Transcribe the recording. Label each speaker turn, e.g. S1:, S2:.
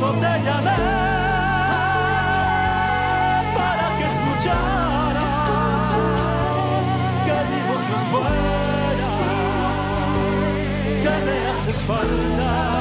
S1: eso te llamé, para que escucharas que mi voz no es buena, que me haces falta.